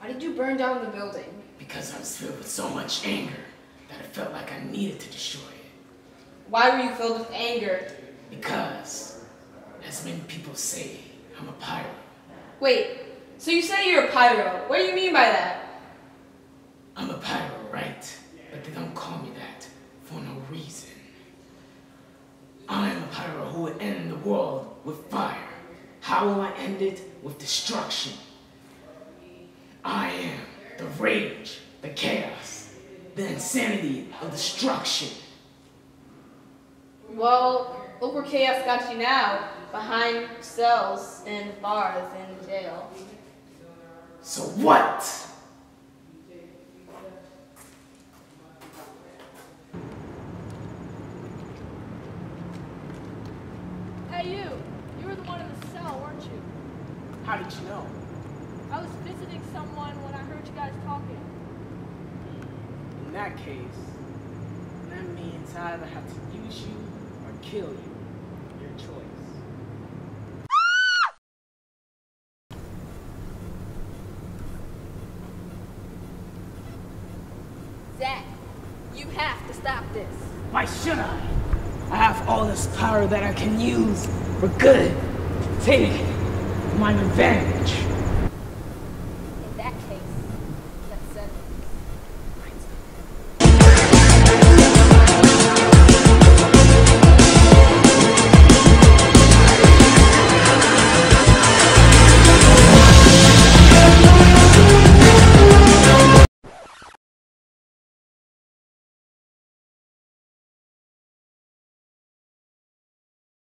did you burn down the building? Because I was filled with so much anger that I felt like I needed to destroy it. Why were you filled with anger? Because, as many people say, I'm a pyro. Wait, so you say you're a pyro. What do you mean by that? I'm a pyro, right? But they don't call me that for no reason. I am a pyro who will end the world with fire. How will I end it? With destruction. I am the rage, the chaos, the insanity of destruction. Well, look where chaos got you now. Behind cells and bars and jail. So what? Hey you were the one in the cell, weren't you? How did you know? I was visiting someone when I heard you guys talking. In that case, that means I either have to use you or kill you. Your choice. Zach, you have to stop this. Why should I? I have all this power that I can use for good. Take my revenge.